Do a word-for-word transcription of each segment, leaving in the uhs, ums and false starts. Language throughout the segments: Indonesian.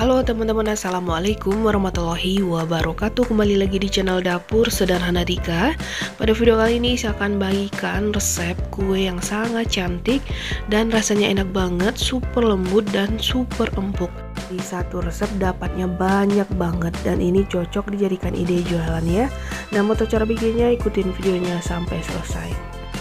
Halo teman-teman, assalamualaikum warahmatullahi wabarakatuh. Kembali lagi di channel Dapur Sederhana Dika. Pada video kali ini saya akan bagikan resep kue yang sangat cantik dan rasanya enak banget, super lembut dan super empuk. Di satu resep dapatnya banyak banget dan ini cocok dijadikan ide jualan ya. Nah, mau tahu cara bikinnya, ikutin videonya sampai selesai.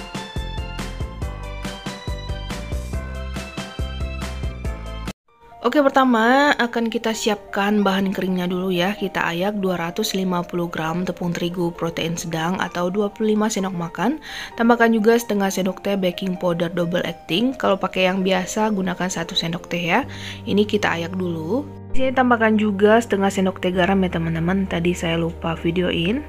Oke, pertama akan kita siapkan bahan keringnya dulu ya. Kita ayak dua ratus lima puluh gram tepung terigu protein sedang atau dua puluh lima sendok makan. Tambahkan juga setengah sendok teh baking powder double acting. Kalau pakai yang biasa gunakan satu sendok teh ya. Ini kita ayak dulu. Di sini tambahkan juga setengah sendok teh garam ya teman-teman. Tadi saya lupa videoin.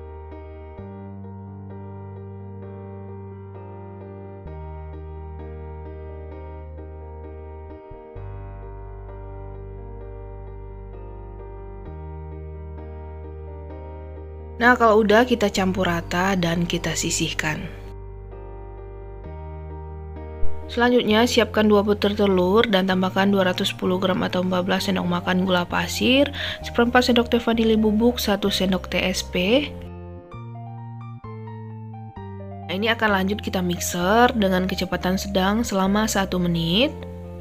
Nah, kalau udah kita campur rata dan kita sisihkan. Selanjutnya siapkan dua butir telur dan tambahkan dua ratus sepuluh gram atau empat belas sendok makan gula pasir, seperempat sendok teh vanili bubuk, satu sendok teh es pe. Nah, ini akan lanjut kita mixer dengan kecepatan sedang selama satu menit.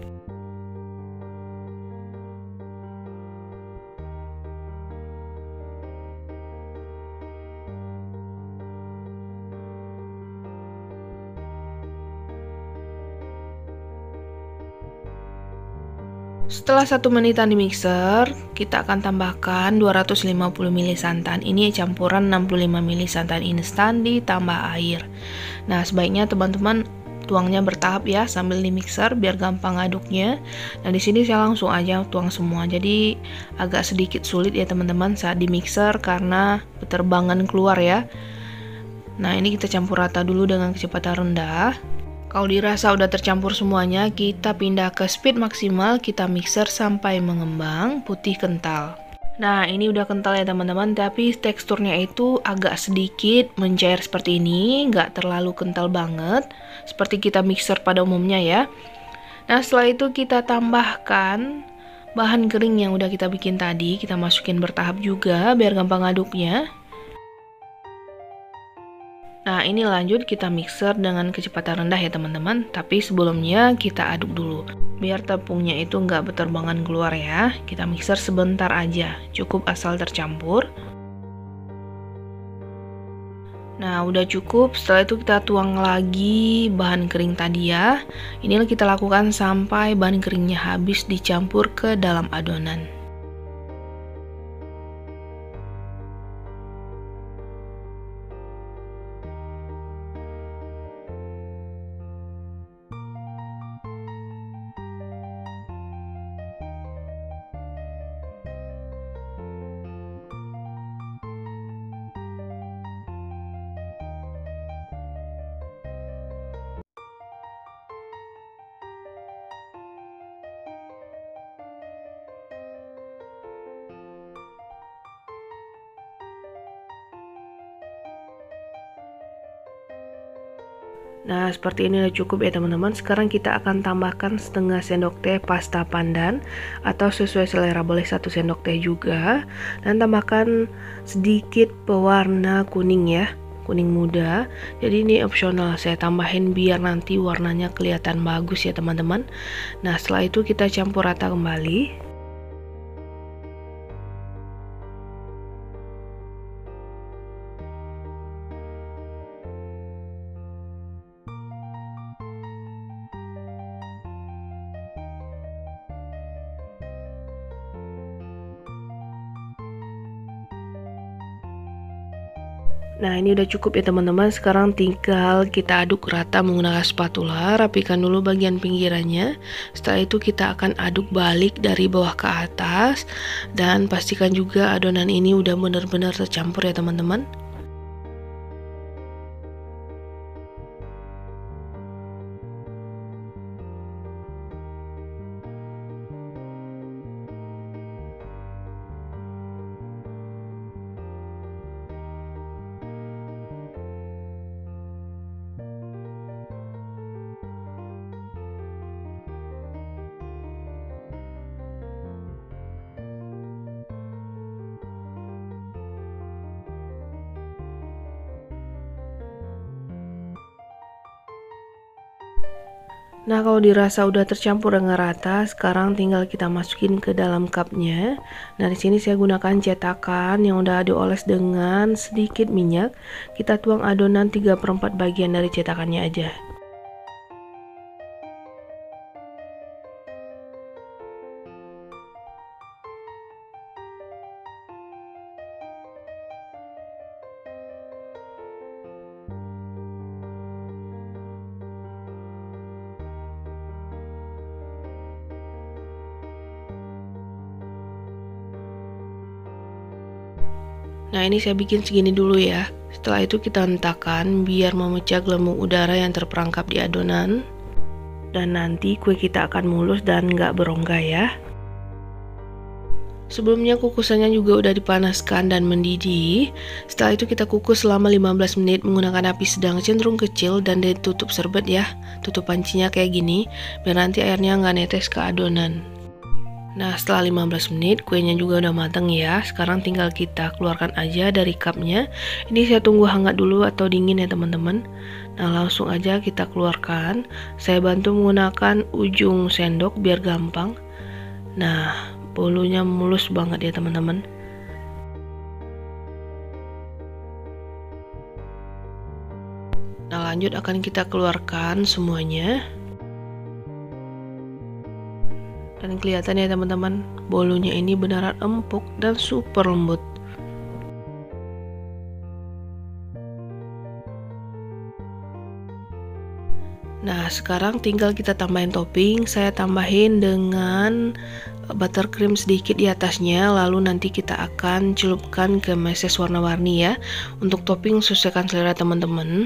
Setelah satu menitan di mixer, kita akan tambahkan dua ratus lima puluh mililiter santan. Ini campuran enam puluh lima mililiter santan instan ditambah air. Nah, sebaiknya teman-teman tuangnya bertahap ya sambil di mixer biar gampang aduknya. Nah, di sini saya langsung aja tuang semua. Jadi agak sedikit sulit ya teman-teman saat di mixer karena beterbangan keluar ya. Nah, ini kita campur rata dulu dengan kecepatan rendah. Kalau dirasa udah tercampur semuanya, kita pindah ke speed maksimal, kita mixer sampai mengembang putih kental. Nah, ini udah kental ya teman-teman, tapi teksturnya itu agak sedikit mencair seperti ini, nggak terlalu kental banget, seperti kita mixer pada umumnya ya. Nah, setelah itu kita tambahkan bahan kering yang udah kita bikin tadi, kita masukin bertahap juga biar gampang aduknya. Nah, ini lanjut kita mixer dengan kecepatan rendah ya teman-teman. Tapi sebelumnya kita aduk dulu. Biar tepungnya itu nggak beterbangan keluar ya. Kita mixer sebentar aja, cukup asal tercampur. Nah, udah cukup. Setelah itu kita tuang lagi bahan kering tadi ya. Inilah kita lakukan sampai bahan keringnya habis dicampur ke dalam adonan. Nah, seperti ini udah cukup ya teman-teman. Sekarang kita akan tambahkan setengah sendok teh pasta pandan atau sesuai selera, boleh satu sendok teh juga. Dan tambahkan sedikit pewarna kuning ya, kuning muda. Jadi ini opsional, saya tambahin biar nanti warnanya kelihatan bagus ya teman-teman. Nah, setelah itu kita campur rata kembali. Nah, ini udah cukup ya teman-teman. Sekarang tinggal kita aduk rata menggunakan spatula. Rapikan dulu bagian pinggirannya. Setelah itu kita akan aduk balik dari bawah ke atas. Dan pastikan juga adonan ini udah benar-benar tercampur ya teman-teman. Nah, kalau dirasa udah tercampur dengan rata, sekarang tinggal kita masukin ke dalam cupnya. Nah, di sini saya gunakan cetakan yang udah dioles dengan sedikit minyak. Kita tuang adonan tiga per empat bagian dari cetakannya aja. Nah, ini saya bikin segini dulu ya. Setelah itu kita hentakan biar memecah gelembung udara yang terperangkap di adonan. Dan nanti kue kita akan mulus dan nggak berongga ya. Sebelumnya kukusannya juga udah dipanaskan dan mendidih. Setelah itu kita kukus selama lima belas menit menggunakan api sedang cenderung kecil dan ditutup serbet ya. Tutup pancinya kayak gini biar nanti airnya nggak netes ke adonan. Nah, setelah lima belas menit kuenya juga udah mateng ya. Sekarang tinggal kita keluarkan aja dari cupnya. Ini saya tunggu hangat dulu atau dingin ya teman-teman. Nah, langsung aja kita keluarkan. Saya bantu menggunakan ujung sendok biar gampang. Nah, bolunya mulus banget ya teman-teman. Nah, lanjut akan kita keluarkan semuanya. Dan kelihatan ya teman-teman, bolunya ini beneran empuk dan super lembut. Nah, sekarang tinggal kita tambahin topping. Saya tambahin dengan buttercream sedikit di atasnya, lalu nanti kita akan celupkan ke meses warna-warni ya. Untuk topping sesuaikan selera teman-teman.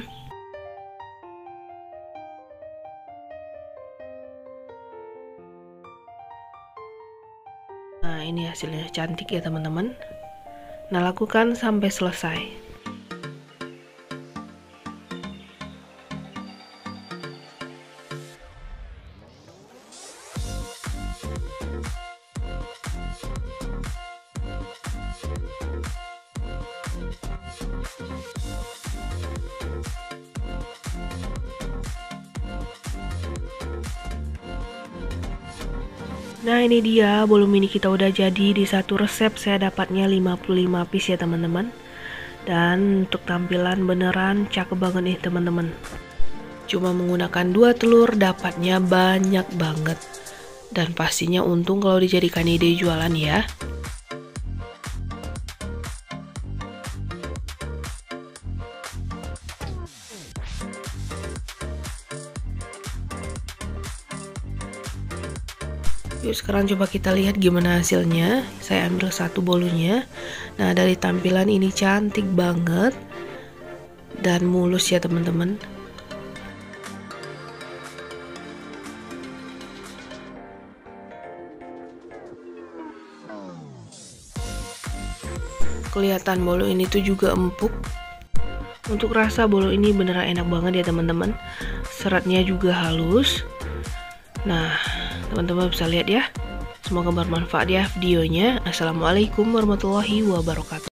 Nah, ini hasilnya cantik ya teman-teman. Nah, lakukan sampai selesai. Nah, ini dia bolu mini kita udah jadi. Di satu resep saya dapatnya lima puluh lima piece ya teman-teman. Dan untuk tampilan beneran cakep banget nih teman-teman. Cuma menggunakan dua telur dapatnya banyak banget. Dan pastinya untung kalau dijadikan ide jualan ya. Yuk sekarang coba kita lihat gimana hasilnya. Saya ambil satu bolunya. Nah, dari tampilan ini cantik banget dan mulus ya teman-teman. Kelihatan bolu ini tuh juga empuk. Untuk rasa bolu ini beneran enak banget ya teman-teman. Seratnya juga halus. Nah, teman-teman bisa lihat ya. Semoga bermanfaat ya videonya. Assalamualaikum warahmatullahi wabarakatuh.